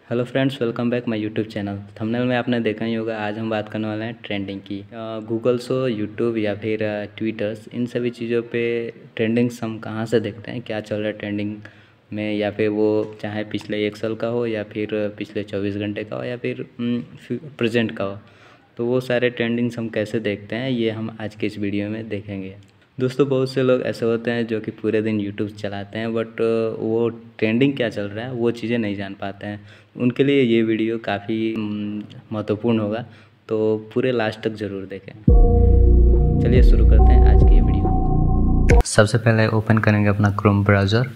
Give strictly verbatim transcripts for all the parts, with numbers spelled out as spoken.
Hello friends, welcome back my YouTube channel. Thumbnail में आपने देखा ही होगा, आज हम बात करने वाले हैं ट्रेंडिंग की। गूगल सो, यूट्यूब या फिर ट्विटर्स, इन सभी चीज़ों पे ट्रेंडिंग्स हम कहाँ से देखते हैं, क्या चल रहा है ट्रेंडिंग में, या फिर वो चाहे पिछले एक साल का हो या फिर पिछले चौबीस घंटे का हो या फिर प्रेजेंट का हो, तो वो सारे ट्रेंडिंग्स हम कैसे देखते हैं, ये हम आज के इस वीडियो में देखेंगे। दोस्तों, बहुत से लोग ऐसे होते हैं जो कि पूरे दिन यूट्यूब चलाते हैं, बट वो ट्रेंडिंग क्या चल रहा है वो चीज़ें नहीं जान पाते हैं। उनके लिए ये वीडियो काफ़ी महत्वपूर्ण होगा, तो पूरे लास्ट तक ज़रूर देखें। चलिए शुरू करते हैं आज की ये वीडियो। सबसे पहले ओपन करेंगे अपना क्रोम ब्राउज़र,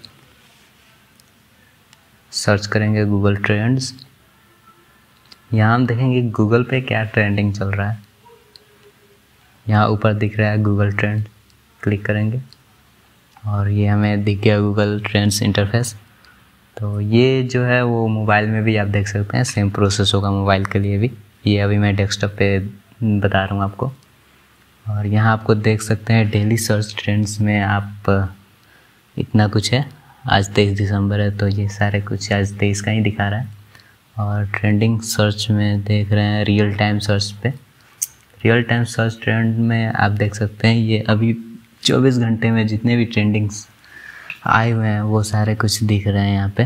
सर्च करेंगे गूगल ट्रेंड्स। यहाँ हम देखेंगे गूगल पे क्या ट्रेंडिंग चल रहा है। यहाँ ऊपर दिख रहा है गूगल ट्रेंड, क्लिक करेंगे और ये हमें दिख गया गूगल ट्रेंड्स इंटरफेस। तो ये जो है वो मोबाइल में भी आप देख सकते हैं, सेम प्रोसेस होगा मोबाइल के लिए भी। ये अभी मैं डेस्कटॉप पे बता रहा हूँ आपको। और यहाँ आपको देख सकते हैं डेली सर्च ट्रेंड्स में आप इतना कुछ है। आज तेईस दिसंबर है, तो ये सारे कुछ आज तेईस का ही दिखा रहा है। और ट्रेंडिंग सर्च में देख रहे हैं रियल टाइम सर्च पे। रियल टाइम सर्च ट्रेंड में आप देख सकते हैं ये अभी चौबीस घंटे में जितने भी ट्रेंडिंग्स आए हुए हैं वो सारे कुछ दिख रहे हैं यहाँ पे।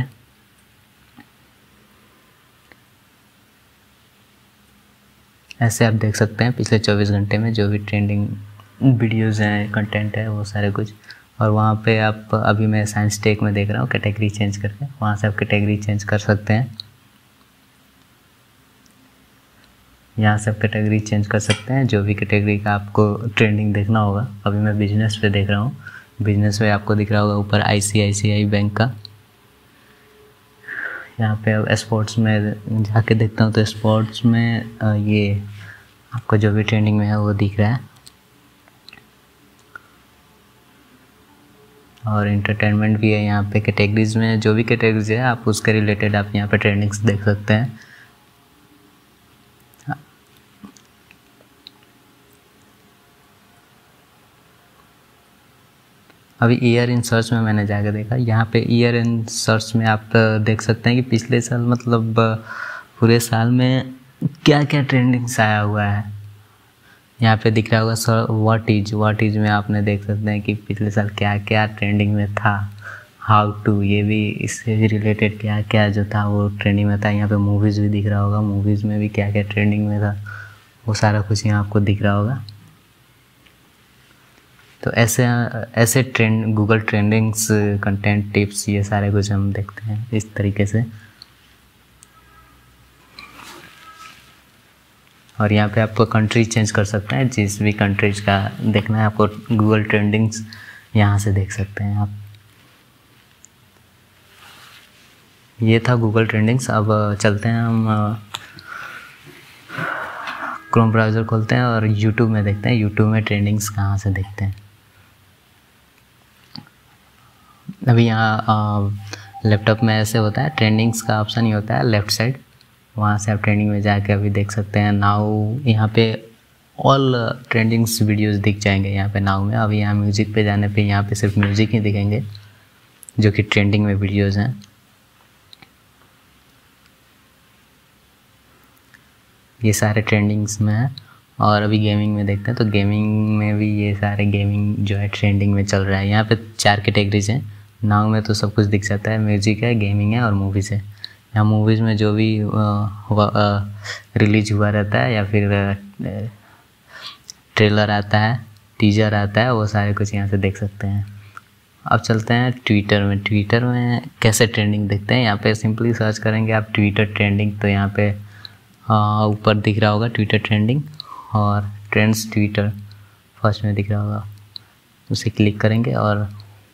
ऐसे आप देख सकते हैं पिछले चौबीस घंटे में जो भी ट्रेंडिंग वीडियोज़ हैं, कंटेंट है, वो सारे कुछ। और वहाँ पे आप, अभी मैं साइंस टेक में देख रहा हूँ कैटेगरी चेंज करके, वहाँ से आप कैटेगरी चेंज कर सकते हैं। यहाँ से आप कैटेगरी चेंज कर सकते हैं, जो भी कैटेगरी का आपको ट्रेंडिंग देखना होगा। अभी मैं बिजनेस पे देख रहा हूँ, बिजनेस में आपको दिख रहा होगा ऊपर आई सी आई सी आई बैंक का। यहाँ पे स्पोर्ट्स में जाके देखता हूँ तो स्पोर्ट्स में ये आपको जो भी ट्रेंडिंग में है वो दिख रहा है। और इंटरटेनमेंट भी है यहाँ पे। कैटेगरीज में जो भी कैटेगरीज है आप उसके रिलेटेड आप यहाँ पे ट्रेंडिंग्स देख सकते हैं। अभी ईयर इन सर्च में मैंने जाकर देखा, यहाँ पे ईयर इन सर्च में आप देख सकते हैं कि पिछले साल, मतलब पूरे साल में क्या क्या ट्रेंडिंग्स आया हुआ है। यहाँ पे दिख रहा होगा sir what is what is में आपने देख सकते हैं कि पिछले साल क्या क्या ट्रेंडिंग में था। हाउ टू, ये भी इससे भी रिलेटेड क्या क्या जो था वो ट्रेंडिंग में था। यहाँ पे मूवीज़ भी दिख रहा होगा, मूवीज़ में भी क्या क्या ट्रेंडिंग में था वो सारा कुछ यहाँ आपको दिख रहा होगा। तो ऐसे ऐसे trend Google trendings, content tips, ये सारे कुछ हम देखते हैं इस तरीके से। और यहाँ पे आपको कंट्री चेंज कर सकते हैं, जिस भी कंट्रीज का देखना है आपको गूगल ट्रेंडिंग्स यहाँ से देख सकते हैं आप। ये था गूगल ट्रेंडिंग्स। अब चलते हैं हम क्रोम ब्राउज़र खोलते हैं और यूट्यूब में देखते हैं यूट्यूब में ट्रेंडिंग्स कहाँ से देखते हैं। अभी यहाँ लैपटॉप में ऐसे होता है, ट्रेंडिंग्स का ऑप्शन ही होता है लेफ़्ट साइड, वहाँ से आप ट्रेंडिंग में जाके अभी देख सकते हैं। नाउ यहाँ पे ऑल ट्रेंडिंग्स वीडियोस दिख जाएंगे यहाँ पे नाउ में। अभी यहाँ म्यूज़िक पे जाने पे यहाँ पे सिर्फ म्यूज़िक ही दिखेंगे जो कि ट्रेंडिंग में वीडियोस हैं। ये सारे ट्रेंडिंग्स में है। और अभी गेमिंग में देखते हैं तो गेमिंग में भी ये सारे गेमिंग जो है ट्रेंडिंग में चल रहा है। यहाँ पे चार कैटेगरीज हैं नाउ में, तो सब कुछ दिख जाता है। म्यूज़िक है, गेमिंग है और मूवीज़ है। यहाँ मूवीज़ में जो भी हुआ रिलीज हुआ रहता है या फिर ट्रेलर आता है, टीजर आता है, वो सारे कुछ यहाँ से देख सकते हैं। अब चलते हैं ट्विटर में। ट्विटर में कैसे ट्रेंडिंग देखते हैं, यहाँ पे सिंपली सर्च करेंगे आप ट्विटर ट्रेंडिंग, तो यहाँ पे ऊपर दिख रहा होगा ट्विटर ट्रेंडिंग और ट्रेंड्स ट्विटर फर्स्ट में दिख रहा होगा, उसे क्लिक करेंगे और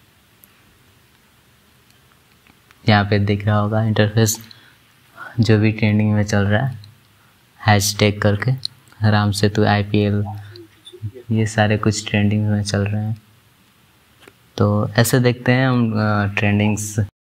यहाँ पे दिख रहा होगा इंटरफेस जो भी ट्रेंडिंग में चल रहा है, हैशटैग करके Ram Setu I P L, ये सारे कुछ ट्रेंडिंग में चल रहे हैं। तो ऐसे देखते हैं हम ट्रेंडिंग्स।